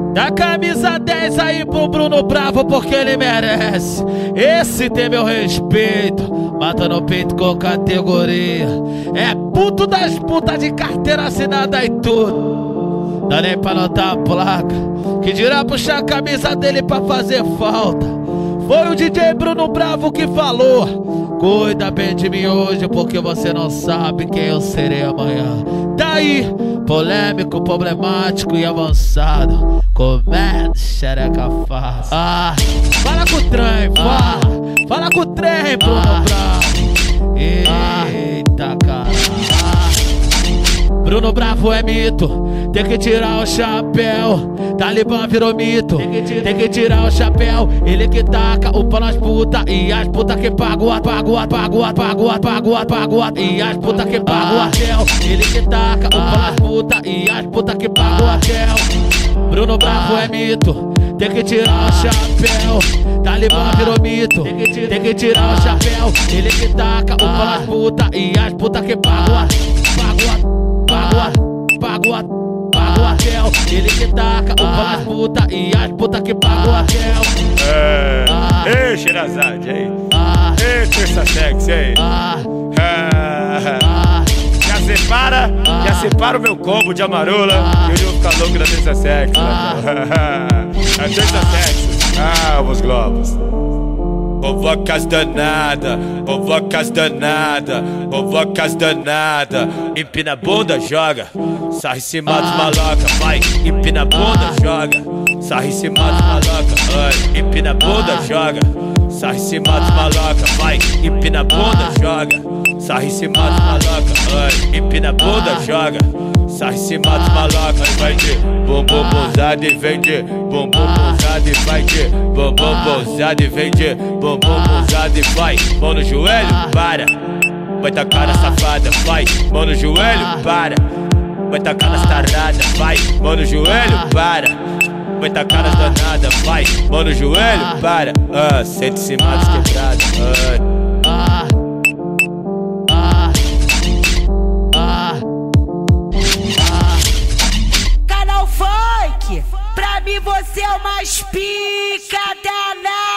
Dá camisa 10 aí pro Bruno Bravo porque ele merece. Esse tem meu respeito, mata no peito com categoria. É puto das putas de carteira assinada e tudo. Dá nem pra notar a placa, que dirá puxar a camisa dele pra fazer falta. Foi o DJ Bruno Bravo que falou: cuida bem de mim hoje porque você não sabe quem eu serei amanhã. Daí, polêmico, problemático e avançado, comendo xereca fácil. Fala com o trem, fala com o trem, Bruno Bravo. Eita, cara. Bruno Bravo é mito, tem que tirar o chapéu. Talibã virou mito, tem que tirar o chapéu. Ele que taca o pau nas puta e as puta que paga o e as puta que paga o hotel. Ele que taca o pau nas puta e as puta que paga o hotel. Bruno Bravo é mito, tem que tirar o chapéu. Talibã virou mito, tem que tirar o chapéu. Ele que taca o pau nas puta e as puta que paga o hotel. Ele que taca o pau nas puta e as puta que paga o hotel. Ei, Xerazade, aí. Ei, terça sexy, aí. Já separa o meu combo de amarula, que eu vou ficar louco da terça sexy. A terça sexy, os globos. Povocas danada, povocas danada, povocas danada. Empina a bunda, joga, sarra em cima dos maloca. Vai, empina a bunda, joga, sarra em cima dos maloca. Empina a bunda, joga, sarra em cima dos maloca. Vai, empina a bunda, joga, sarra em cima dos maloca. Empina a bunda, joga, sarra em cima dos maloca. Vai de bumbum pousado e vem de bumbum pousado e vai de bumbum pousado e vem de bumbum pousado e vai. Mão no joelho, para, vai tacar na safada. Vai, mão no joelho, para, vai tacar nas taradas. Vai, mão no joelho, para, vai tacar nas danadas. Vai, mão no joelho, para, sente em cima dos quebrados. Canal Funk, pra mim você é o mais pica danado.